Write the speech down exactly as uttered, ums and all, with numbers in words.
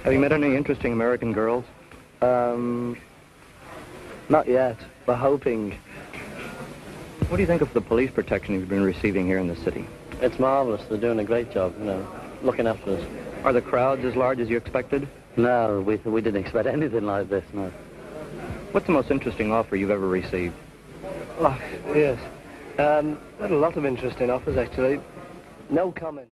Have you met any interesting American girls? Um, not yet. We're hoping. What do you think of the police protection you've been receiving here in the city? It's marvellous. They're doing a great job, you know, looking after us. Are the crowds as large as you expected? No, we, we didn't expect anything like this, no. What's the most interesting offer you've ever received? Oh, yes. Um, had a lot of interesting offers, actually. No comment.